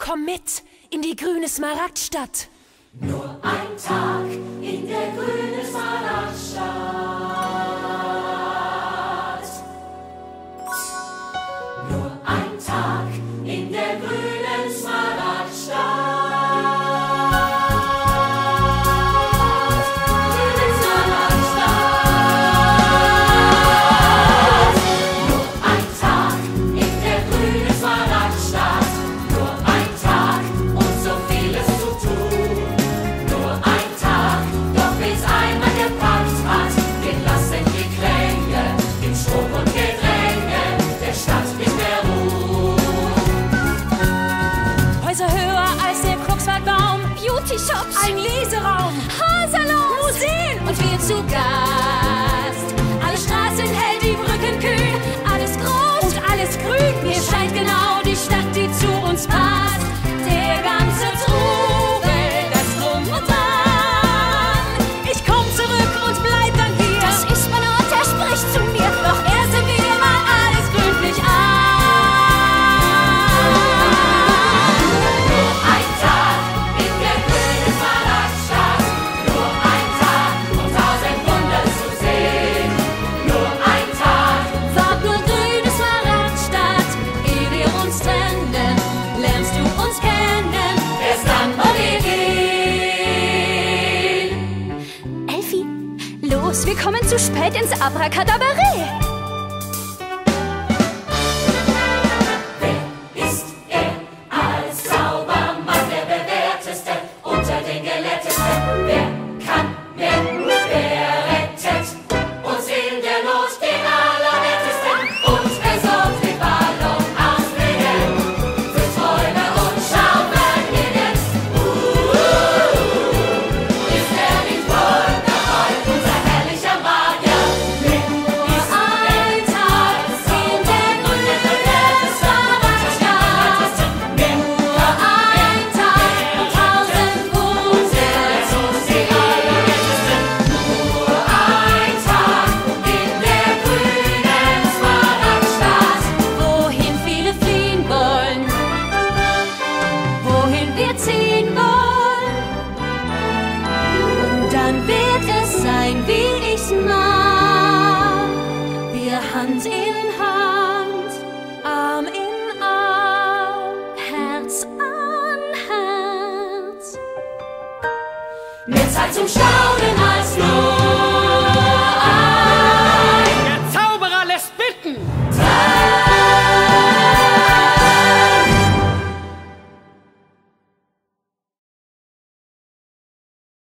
Komm mit in die grüne Smaragdstadt. Nur ein Tag in der grünen Smaragdstadt. Nur ein Tag in der grünen Smaragdstadt. Grüne Smaragdstadt. Nur ein Tag in der grünen Smaragdstadt. Nur ein Tag und so vieles zu tun. Nur ein Tag, doch wie's einmal gepackt hat, wir lassen die Klänge im Strom und Gedränge der Stadt nicht mehr ruhen. Häuser höher als der Kruxwaldbaum, Beauty-Shops, ein Leseraum, Haarsalons, Museen und wir zu Gast. Alle Straßen hell, die Brücken kühl, alles groß und alles grün. Mir scheint genau die Stadt, die zu uns passt. Der ganze Trubel, das Drum und Dran. Ich komm zurück und bleib dann hier. Das ist mein Ort, der spricht zu mir. Doch erst sehen wir mal alles gründlich an. Nur ein Tag in der grünen Smaragdstadt. Nur ein Tag, um 1000 Wunder zu sehen. Nur ein Tag, Fahrt nur grüne Smaragdstadt. Ehe wir uns trennen, lernst du uns kennen. erst dann wollen wir gehen. Elfi, los, wir kommen zu spät ins Abracadabere. Wer ist er als Zaubermann, der bewährteste unter den Gelehrtesten? Wer kann, wer rettet uns in der Not den Allerwertesten? Und er sorgt den Ballon ausbringen für Träume und Schauvergnügen. Ist er nicht wundervoll, unser herrlicher Magier? Wer ist Ein Tag in der grünen Smaragdstadt. Nur ein Tag und 1000 Wunder. die Allerwertesten? Nur ein Tag in der grünen Smaragdstadt. Wohin viele fliehen wollen, wohin wir ziehen wollen. Und dann wird es sein, wie ich's mag. Wir Hand in Hand, Arm in Arm, Herz an Herz. Mehr Zeit zum Staunen als